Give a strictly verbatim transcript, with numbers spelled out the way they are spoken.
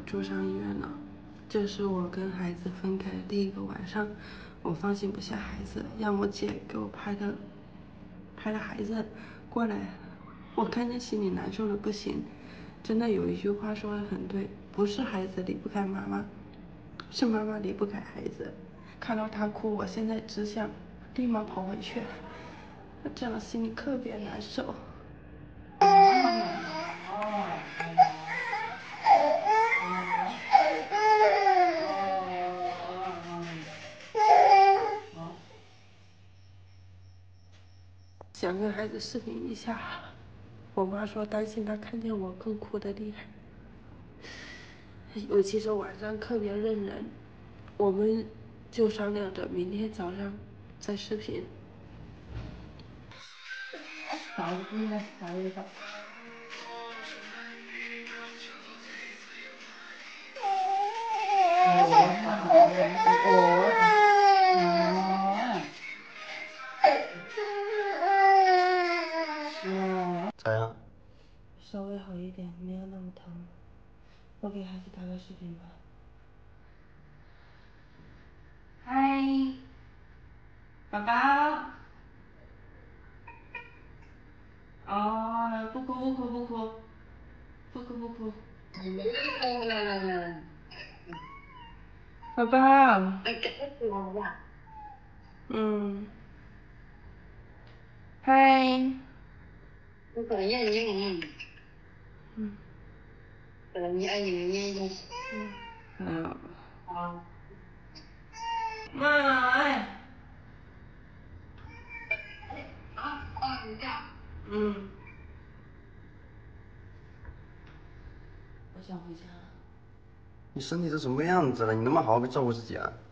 住上医院了。这是我跟孩子分开的第一个晚上，我放心不下孩子，让我姐给我拍的拍的孩子过来，我看见心里难受的不行。真的有一句话说的很对，不是孩子离不开妈妈，是妈妈离不开孩子。看到他哭，我现在只想立马跑回去，这样心里特别难受。想跟孩子视频一下，我妈说担心他看见我更哭得厉害，尤其是晚上特别认人，我们就商量着明天早上再视频。 啥意思？啥意思？ 咋样？ 稍微好一点，没有那么疼。我给孩子打个视频吧。嗨，宝宝。哦，不哭不哭不哭，不哭不哭。宝宝。嗯。嗨。嗯。嗯。好。妈，哎。嗯。我想回家了。 你身体是什么样子了？你能不能好好照顾自己啊？